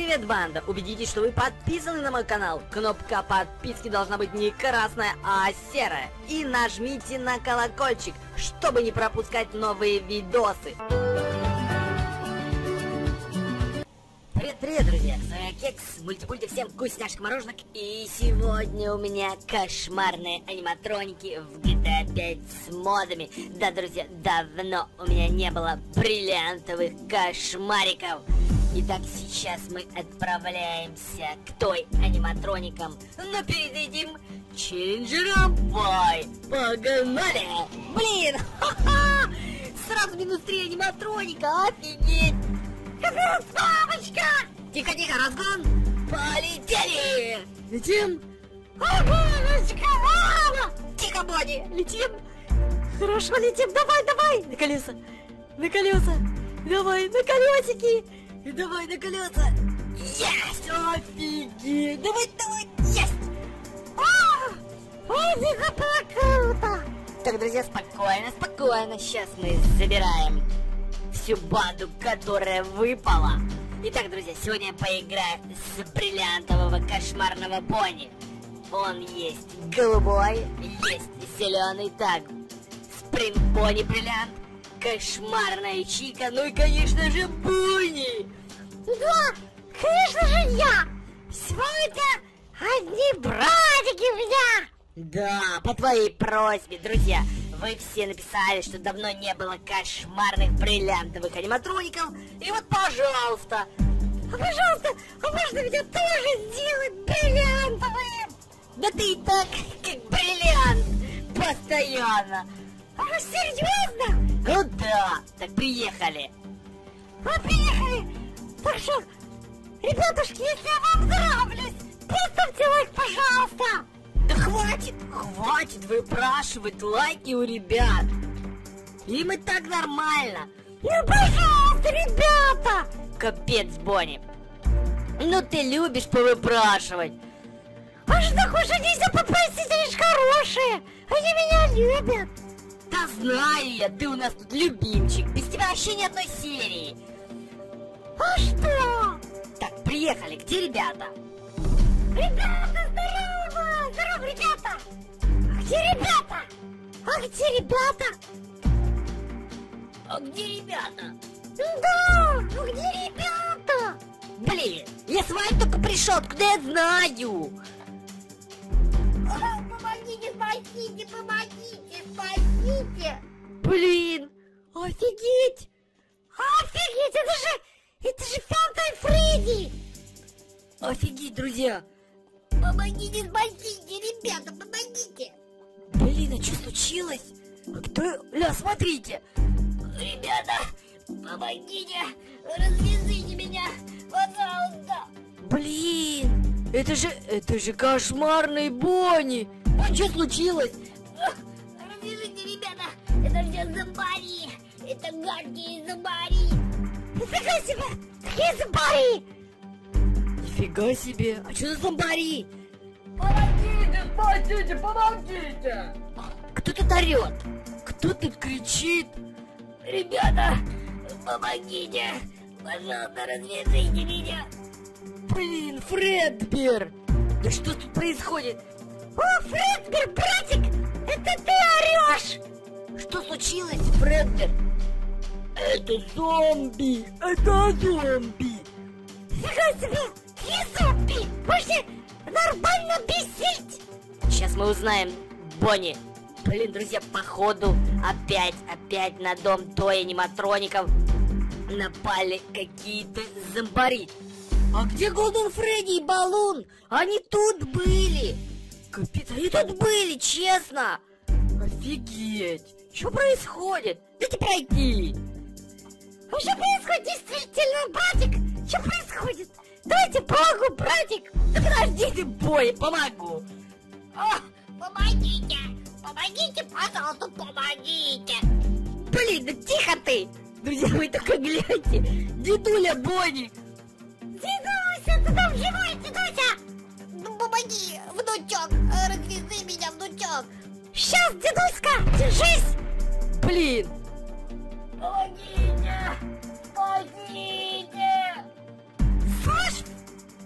Привет, банда! Убедитесь, что вы подписаны на мой канал. Кнопка подписки должна быть не красная, а серая. И нажмите на колокольчик, чтобы не пропускать новые видосы. Привет, друзья! С вами Кекс, мультипульти, всем вкусняшек мороженок. И сегодня у меня кошмарные аниматроники в GTA 5 с модами. Да, друзья, давно у меня не было бриллиантовых кошмариков. Итак, сейчас мы отправляемся к той аниматроникам. Но перед этим челленджером бой! Погнали! Блин! Ха-ха! Сразу минус 3 аниматроника! Офигеть! Папочка! Тихо-тихо, разгон! Полетели! Летим! Тихо, Боди! Летим! Хорошо, летим! Давай! На колеса! На колеса! Давай, на колесики! И давай на колеса! Есть! Офигеть! Давай! Есть! Офига, круто! Так, друзья, спокойно. Сейчас мы забираем всю банду, которая выпала. Итак, друзья, сегодня я поиграю с бриллиантового кошмарного пони. Он есть голубой, есть зеленый. Так, спринг-пони бриллиант, кошмарная Чика, ну и, конечно же, Буни. Да, конечно же я. Все это одни братики у меня. Да, по твоей просьбе, друзья. Вы все написали, что давно не было кошмарных бриллиантовых аниматроников. И вот, пожалуйста. Пожалуйста, а можно меня тоже сделать бриллиантовые? Да ты и так, как бриллиант, постоянно. А серьезно? Ну да, так приехали. Мы приехали. Так что, ребятушки, если я вам нравлюсь, поставьте лайк, пожалуйста. Да хватит выпрашивать лайки у ребят. Им и так нормально. Ну, пожалуйста, ребята. Капец, Бонни. Ну ты любишь повыпрашивать. А что так уже нельзя попросить, они ж хорошие. Они меня любят. Да знаю я, ты у нас тут любимчик. Без тебя вообще ни одной серии. А что? Так, приехали, где ребята? Ребята, здорово! Здорово, ребята! А где ребята? А где ребята? А где ребята? Да, ну где ребята? Блин, я с вами только пришел, откуда я знаю? Помогите, спасите! Блин, офигеть! Офигеть, это же Фанта и Фредди! Офигеть, друзья! Помогите, спасите, ребята, помогите! Блин, а что случилось? А кто? Ля, смотрите! Ребята, помогите! Развезите меня, пожалуйста! Блин, это же кошмарный Бонни! А что случилось? Развяжите, ребята! Это все зомбари! Это гадкие зомбари! Нифига себе! Какие зомбари! Нифига себе! А что за зомбари? Помогите, спасите, помогите! Кто тут орет? Кто тут кричит? Ребята, помогите! Пожалуйста, развяжите меня! Блин, Фредбер! Да что тут происходит? О, Фредбер, братик! Это ты орешь! Что случилось, Фредбер? Это зомби! Это зомби! Нифига себе! Какие зомби! Можете нормально бесить! Сейчас мы узнаем, Бонни. Блин, друзья, походу опять на дом той аниматроников напали какие-то зомбари. А где Голден Фредди и Балун? Они тут были! Капец, они тут были, честно! Офигеть! Что происходит? Дайте пройти! А что происходит действительно, братик? Что происходит? Давайте помогу, братик! Да подожди ты, Бой, помогу! О, помогите! Помогите, пожалуйста, помогите! Блин, да тихо ты! Друзья, вы только гляньте! Дедуля Бонни! Дедуся, ты там живой, дедуся? Ну помоги, внучок, развяжи меня, внучок! Сейчас, дедуська, держись! Блин! Помогите! Спасите! Слышь,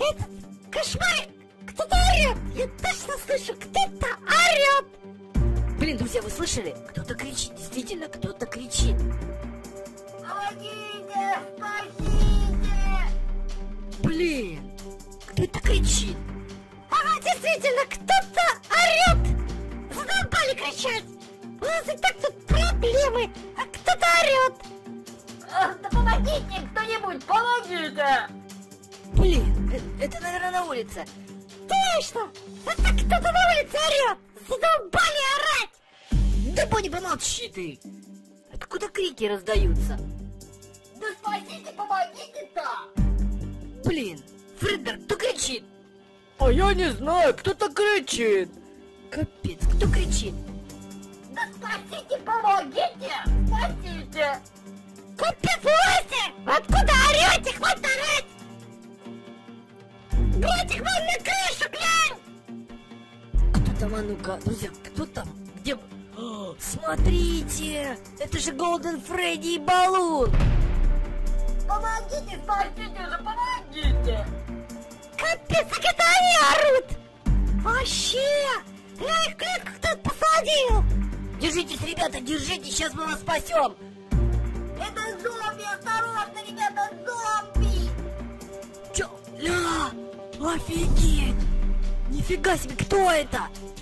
Этот кошмарик! Кто-то орет! Я точно слышу, кто-то орет! Блин, друзья, вы слышали? Кто-то кричит, действительно, кто-то кричит. Помогите! Спасите! Блин, кто это кричит? Ага, действительно, кто-то орет! Задолбали кричать! У нас и так тут проблемы, а кто-то орет! Да помогите кто-нибудь, помогите! Блин, это, наверное, на улице. Точно! Это кто-то на улице орет! Задолбали орать! Да Бонни, помолчи ты! Откуда крики раздаются? Да спасите, помогите-то! Блин, Фредберг, кто кричит? А я не знаю, кто-то кричит. Капец, кто кричит? Да спасите, помогите! Спасите! Капец, власти! Откуда орете? Хватит орать! Братик, вон на крышу, глянь! Кто там, а ну-ка, друзья, кто там? Где? О, смотрите, это же Голден Фредди и Балун. Помогите, спасите же, помогите! Капец, как это они орут! Вообще! Я их в клетку кто-то посадил! Держитесь, ребята, держитесь, сейчас мы вас спасем. Это зомби, осторожно, ребята, зомби! Чё? Ля, офигеть! Нифига себе, кто это?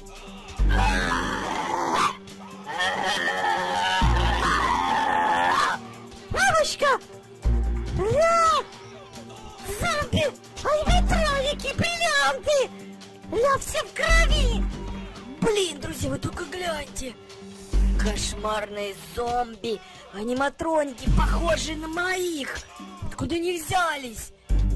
Мамочка! Ля! Зомби! Аниматроники, бриллианты! Ля, все в крови! Блин, друзья, вы только гляньте. Кошмарные зомби, аниматроники, похожие на моих. Откуда они взялись?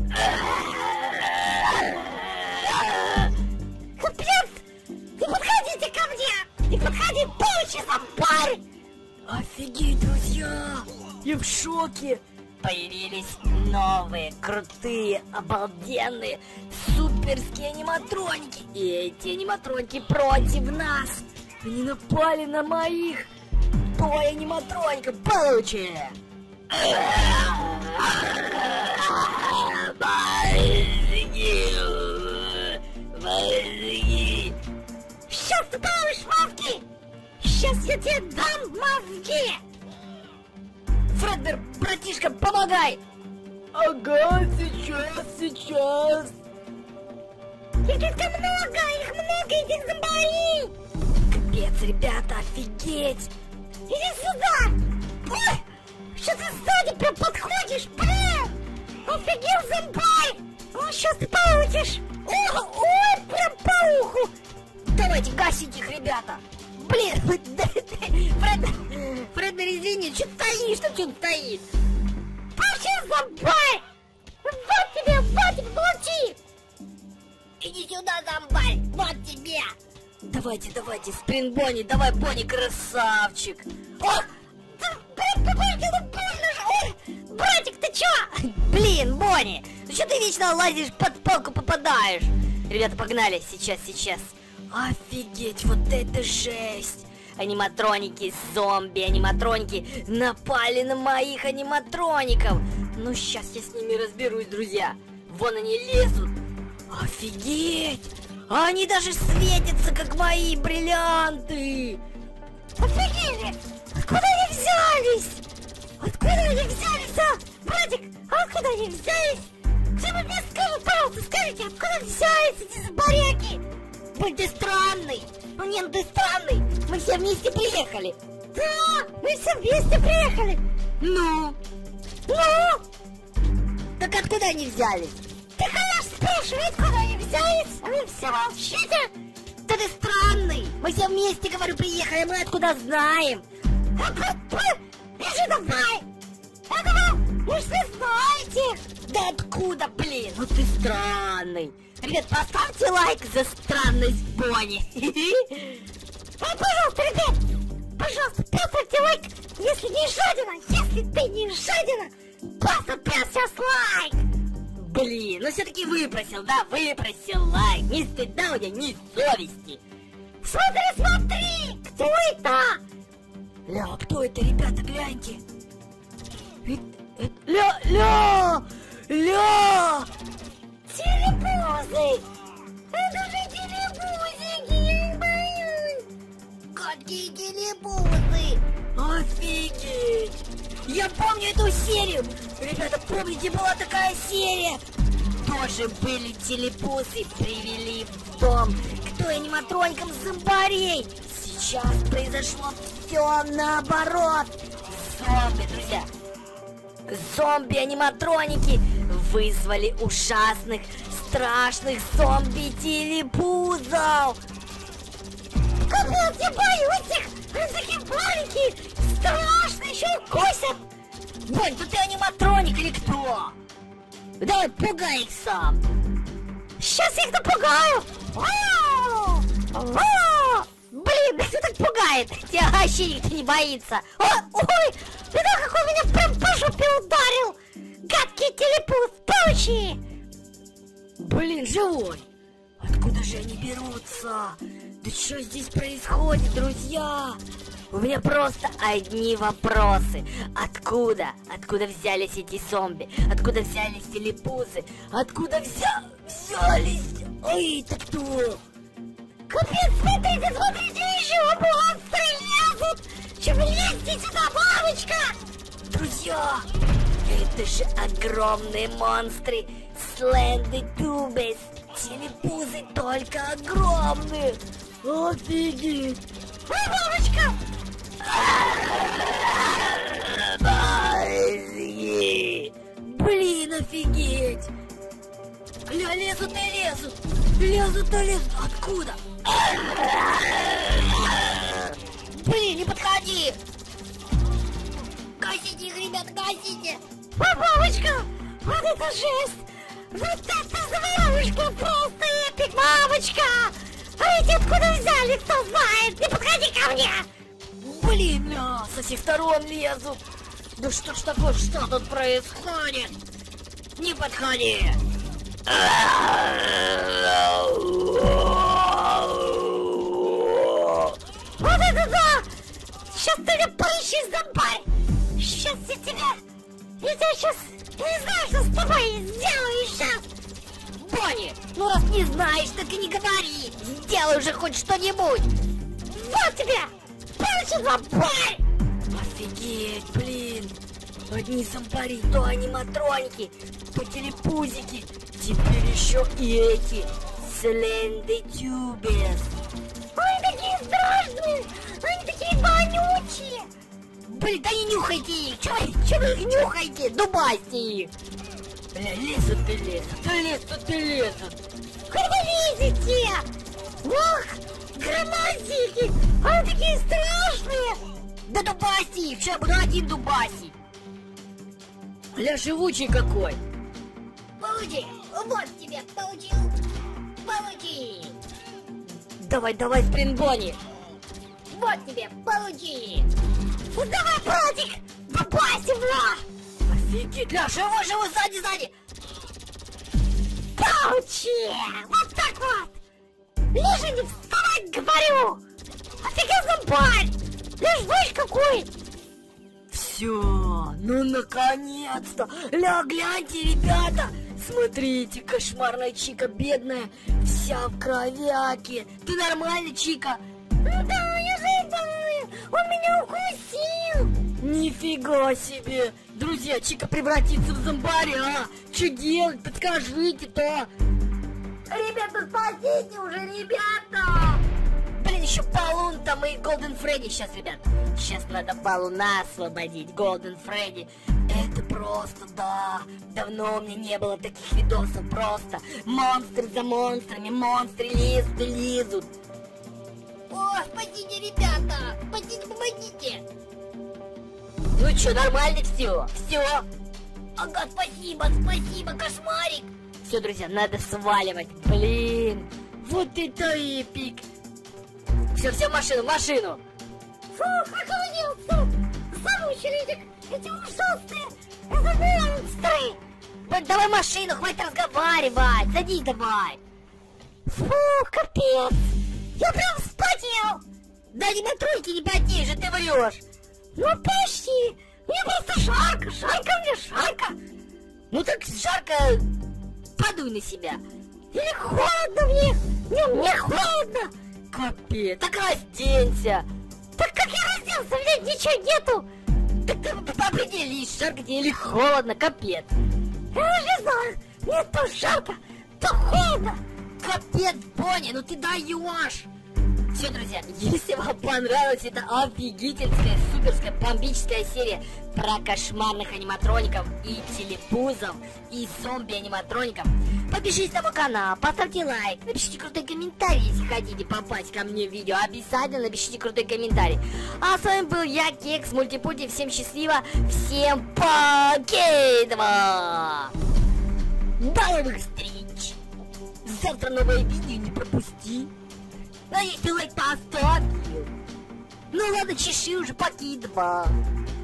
Капец! Не подходите ко мне! Не подходи, получи зомбарь! Офигеть, друзья! Я в шоке! Появились новые, крутые, обалденные, суперские аниматроники. И эти аниматроники против нас. Они напали на моих. Бой аниматроников, получи! Сейчас ты получишь мозги! Сейчас я тебе дам мозги! Фредберг, братишка, помогай! Ага, сейчас. Их много, этих зомбарей! Капец, ребята, офигеть! Иди сюда! Ой! Что ты сзади прям подходишь? Блин! Офигел зомбарь! Ну, сейчас ты получишь! Ой, прям по уху! Давайте гасить их, ребята! Блин, Фредберг, извини, что стоишь, там что стоит? Получи зомбарь! Вот тебе, Вадик, получи! Иди сюда, зомбарь, вот тебе! Давайте, Спринг Бонни, давай, Бонни, красавчик! О! Братик, ну больно же! Ой! Братик, ты чё? Блин, Бонни, ну что ты вечно лазишь, под палку попадаешь? Ребята, погнали, сейчас. Офигеть, вот это жесть! Аниматроники, зомби, аниматроники напали на моих аниматроников! Ну, сейчас я с ними разберусь, друзья! Вон они лезут! Офигеть! Они даже светятся, как мои бриллианты! Офигели! Откуда они взялись? Откуда они взялись, а? Братик, а откуда они взялись? Кто-нибудь мне скажет, пожалуйста, скажите, откуда взялись эти зомбаряки? Блин, ты странный! Ну нет, ты странный! Мы все вместе приехали! Да, мы все вместе приехали! Ну? Ну? Так откуда они взялись? Ты, конечно, спрашивай, откуда они взялись? А вы все молчите? Да ты странный! Мы все вместе, говорю, приехали, мы откуда знаем? Бежи давай! Я думал, вы же знаете! Да откуда, блин? Ну ты странный! Ребят, поставьте лайк за странность Бонни! Пожалуйста, ребят! Пожалуйста, поставьте лайк, если не жадина! Если ты не жадина, поставь прямо сейчас лайк! Блин, ну все-таки выпросил, да? Выпросил лайк! Ни стыда у тебя, ни совести! Смотри! Кто это? Ля, кто это, ребята, гляньте! Ля! Телепорт! телепузы! Это же телепузики, я их боюсь! Какие телепузы! Офигеть! Я помню эту серию! Ребята, помните, была такая серия? Тоже были телепузы, привели в дом к той аниматроникам зомбарей. Сейчас произошло все наоборот. Зомби, друзья. Зомби-аниматроники вызвали ужасных, страшных зомби-телепузов. Капец, я боюсь их! Они такие маленькие, страшные, еще и косят! Бонь, ну ты аниматроник или кто? Давай пугай их сам. Сейчас я их напугаю! Блин, да кто так пугает? Тебя вообще никто не боится. Ой, видал, как он меня прям по жопе ударил! Гадкий телепуз, паучи! Блин, живой. Откуда же они берутся? Да что здесь происходит, друзья? У меня просто одни вопросы. Откуда? Откуда взялись эти зомби? Откуда взялись телепузы? Откуда взялись? Ой, это кто? Капец, смотрите, еще монстры лезут! Че вы лезете сюда, мамочка? Друзья, это же огромные монстры. Сленды Тубес. Телепузы только огромные. Офигеть. Ой, мамочка! Блин, офигеть! Ля, лезут и лезут! Лезут и лезут! Откуда? Блин, не подходи! Гасите их, ребята, гасите! Ой, мамочка! Вот это жесть! Вот это заварушка! Просто эпик, мамочка! А эти откуда взяли, кто знает? Не подходи ко мне! Блин, ля, со всех сторон лезут! Да что ж такое, что тут происходит? Не подходи! Вот это да! Сейчас ты меня поищи, зомбарь! Сейчас я тебя сейчас не знаю, что с тобой сделаю сейчас! Бонни, ну раз не знаешь, так и не говори! Сделай уже хоть что-нибудь! Вот тебе! Получи, зомбарь! Офигеть, блин! Одни зомбари, то аниматроники, то телепузики, теперь еще и эти Сленды Тубес. Они такие страшные! Они такие вонючие! Блин, да не нюхайте их! Че вы их нюхаете? Дубасьте их! Бля, лезут и лезут, лезут. Куда вы лезете? Ох, громозики! Они такие страшные! Да дубасти их! Сейчас я буду один дубасить! Бля, живучий какой! Получи! Вот тебе, получил! Получи! Давай, Спринт Бонни! Вот тебе, получи! Ну давай, братик! Дубасим, бля! Офигеть! Ля, живой, сзади! Получи! Вот так вот! Лежи, не вставай, говорю! Офигеть, зомбарь! Лишь слышь, какой! Все, ну наконец-то! Ля, гляньте, ребята! Смотрите, кошмарная Чика, бедная, вся в кровяке. Ты нормальный, Чика? Ну да, я живая! Он меня укусил! Нифига себе! Друзья, Чика превратится в зомбаря! Что делать? Подскажите-то! Ребята, спасите уже, ребята! Блин, еще Балун там и Голден Фредди сейчас, ребят. Сейчас надо Балуна освободить, Голден Фредди. Это просто, да. Давно у меня не было таких видосов, просто. Монстры за монстрами, монстры лезут и лезут. О, спасите, ребята! Спасите, помогите! Ну что, нормально все? Ага, спасибо, кошмарик! Все, друзья, надо сваливать. Блин, вот это эпик. Все, в машину. Фух, охладился! Замучили эти ужасные монстры! Давай машину, хватит разговаривать. Садись давай. Фух, капец! Я прям вспотел! Да не на тройке не потеешь, ты врешь. Ну почти! Мне просто жарко мне жарко! Ну так жарко, подуй на себя. Или холодно мне? Не, мне холодно. Капец, так разденься. Так как я разделся, блядь, ничего нету. Так ты определись, жарко тебе или холодно, капец. Я уже не знаю, мне то жарко, то холодно. Капец, Бонни, ну ты даешь. Все, друзья, если вам понравилась эта офигительская, суперская, бомбическая серия про кошмарных аниматроников и телепузов, и зомби-аниматроников, подпишитесь на мой канал, поставьте лайк, напишите крутой комментарий, если хотите попасть ко мне в видео, обязательно напишите крутой комментарий. А с вами был я, Кекс Мультипути, всем счастливо, всем покедова! До новых встреч! Завтра новое видео не пропусти! А если лайк поставил? Ну ладно, чеши уже, покидва.